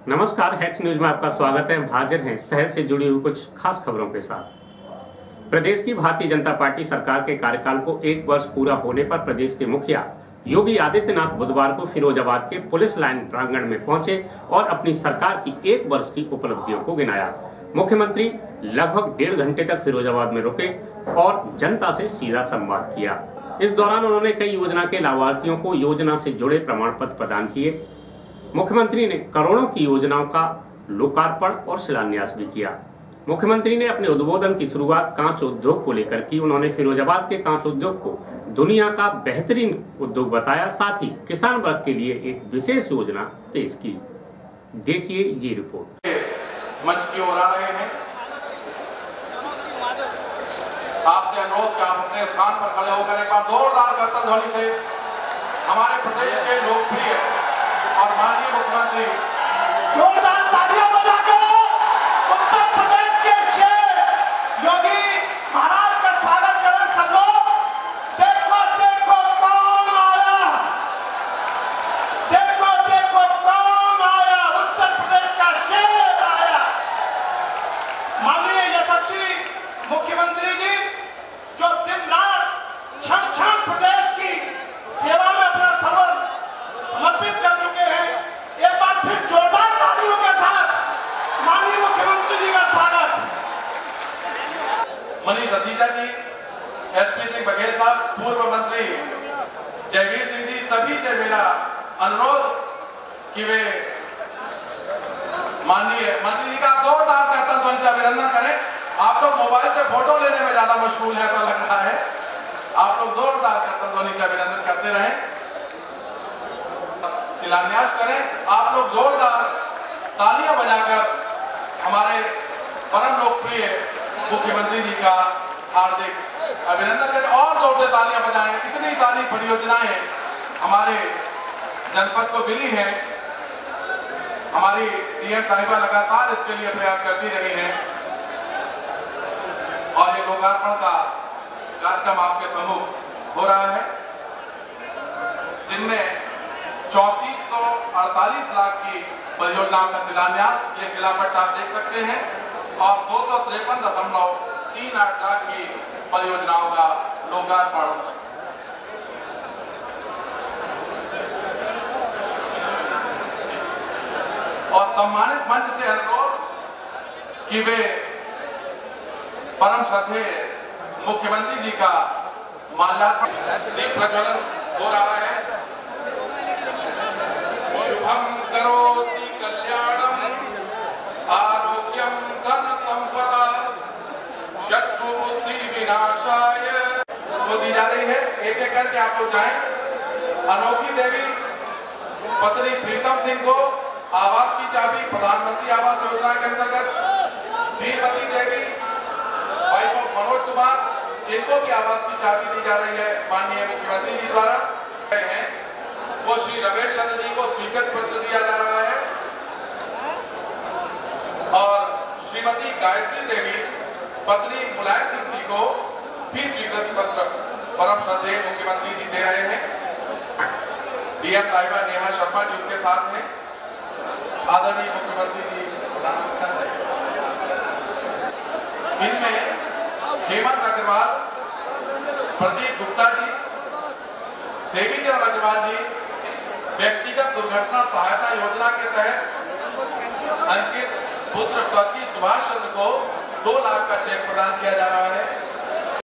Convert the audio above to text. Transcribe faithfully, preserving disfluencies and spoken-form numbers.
नमस्कार, hacks news में आपका स्वागत है। हाजिर हैं शहर से जुड़ी हुई कुछ खास खबरों के साथ। प्रदेश की भारतीय जनता पार्टी सरकार के कार्यकाल को एक वर्ष पूरा होने पर प्रदेश के मुखिया योगी आदित्यनाथ बुधवार को फिरोजाबाद के पुलिस लाइन प्रांगण में पहुंचे और अपनी सरकार की एक वर्ष की उपलब्धियों को गिनाया। मुख्यमंत्री लगभग डेढ़ घंटे तक फिरोजाबाद में रुके और जनता से सीधा संवाद किया। इस दौरान उन्होंने कई योजना के लाभार्थियों को योजना से जुड़े प्रमाण पत्र प्रदान किए। मुख्यमंत्री ने करोड़ों की योजनाओं का लोकार्पण और शिलान्यास भी किया। मुख्यमंत्री ने अपने उद्बोधन की शुरुआत कांच उद्योग को लेकर की। उन्होंने फिरोजाबाद के कांच उद्योग को दुनिया का बेहतरीन उद्योग बताया, साथ ही किसान वर्ग के लिए एक विशेष योजना पेश की। देखिए ये रिपोर्ट। मंच की ओर आ रहे हैं, आपसे अनुरोध कि आप अपने स्थान पर खड़े होकर एक बार जोरदार करतल ध्वनि से हमारे प्रदेश के लोकप्रिय और माननीय मुख्यमंत्री जोरदार तालियां बजाकर उत्तर प्रदेश के शेर योगी महाराज का स्वागत करें सब लोग। देखो देखो कौन आया, देखो देखो कौन आया, उत्तर प्रदेश का शेर आया। माननीय यशस्वी मुख्यमंत्री जी जो दिन रात क्षण क्षण प्रदेश की सेवा में अपना सर्वन समर्पित कर चुके हैं, एक बार फिर जोरदार तालियों के साथ माननीय मुख्यमंत्री जी का स्वागत। मनीष असीजा जी, एसपी सिंह बघेल साहब, पूर्व मंत्री जयवीर सिंह जी, सभी से मेरा अनुरोध कि वे माननीय मंत्री जी का जोरदार करतल ध्वनि से अभिनंदन करें। आप लोग मोबाइल से फोटो लेने में ज्यादा मशगूल है, ऐसा लग रहा है। आप लोग जोरदार करतल ध्वनि से अभिनंदन करते रहें, शिलान्यास करें। आप लोग जोरदार तालियां बजाकर हमारे परम लोकप्रिय मुख्यमंत्री जी का हार्दिक अभिनंदन करें और जोर से तालियां बजाएं। इतनी सारी परियोजनाएं हमारे जनपद को मिली हैं। हमारी डीएम साहिबा लगातार इसके लिए प्रयास करती रही हैं और ये लोकार्पण का कार्यक्रम आपके सम्मुख हो रहा है, जिनमें चौंतीस सौ अड़तालीस लाख की परियोजनाओं का शिलान्यास, ये शिलापट्ट आप देख सकते हैं, और दो सौ तिरपन दशमलव तीन आठ लाख की परियोजनाओं का लोकार्पण। और सम्मानित मंच से अनुरोध कि वे परम श्रद्धेय मुख्यमंत्री जी का माल्यार्पण, दीप प्रज्वलन हो रहा है। शुभम करोति कल्याणम आरोग्यम धन संपदा शत्रु बुद्धि विनाशाय वो दी जा रही है। एक एक करके आप लोग जाएं। अनोखी देवी पत्नी प्रीतम सिंह को आवास की चाबी प्रधानमंत्री आवास योजना के अंतर्गत, वीरवती देवी वाइफ ऑफ मनोज कुमार, इनको भी आवास की चाबी दी जा रही है माननीय मुख्यमंत्री जी द्वारा। वो श्री रमेश चंद्र जी को स्वीकृति पत्र दिया जा रहा है और श्रीमती गायत्री देवी पत्नी मुलायम सिंह जी को भी स्वीकृति पत्र परम श्रद्धेय मुख्यमंत्री जी दे रहे हैं। डीएम साहिबा नेहा शर्मा जी उनके साथ हैं। आदरणीय मुख्यमंत्री जी इनमें हेमंत अग्रवाल, प्रदीप गुप्ता जी, देवीचरण अग्रवाल जी व्यक्तिगत दुर्घटना सहायता योजना के तहत अंकित पुत्र स्वर्गीय सुभाष चंद्र को दो लाख का चेक प्रदान किया जा रहा है।